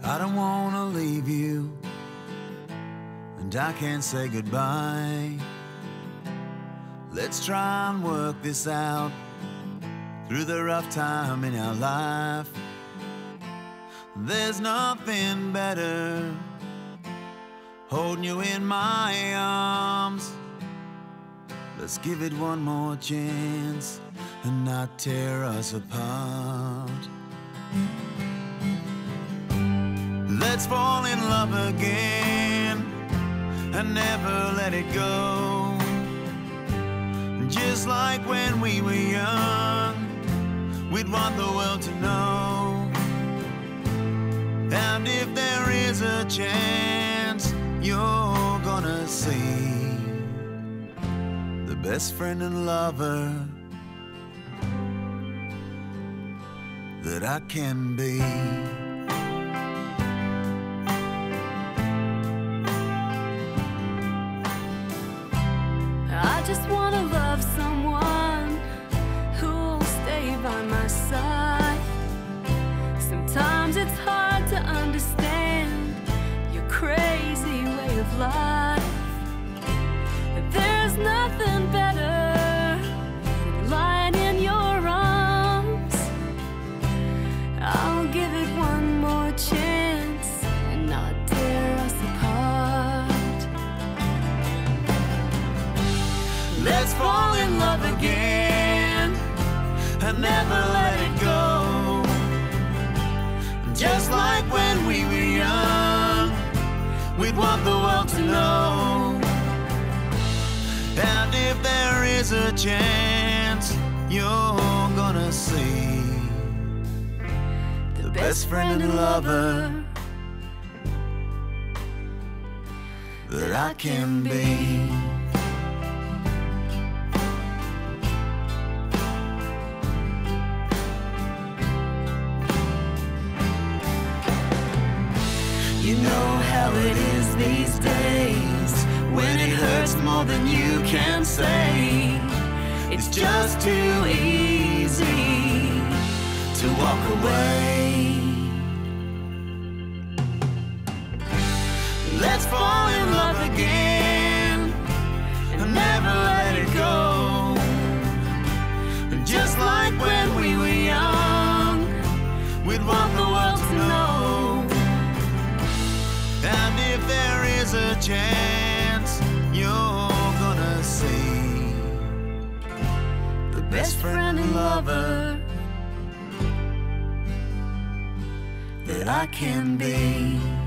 I don't wanna leave you, and I can't say goodbye. Let's try and work this out through the rough time in our life. There's nothing better holding you in my arms. Let's give it one more chance and not tear us apart. Let's fall in love again and never let it go. Just like when we were young, we'd want the world to know. And if there is a chance, you're gonna see the best friend and lover that I can be. I just wanna love someone who'll stay by my side. Sometimes it's hard to understand your crazy way of life. There's nothing better than lying in your arms. I'll give it one more chance and not tear us apart. Let's fall in love again and never let it go. Just like when we were young, we'd want the world to know. And if there is a chance, you're gonna see the best friend and lover that I can be. You know how it is these days, when it hurts more than you can say. It's just too easy to walk away. Let's fall in love again and never let it go. Just like when we were young, we'd want the world to know. And if there is a chance, you're gonna see the best friend and lover that I can be.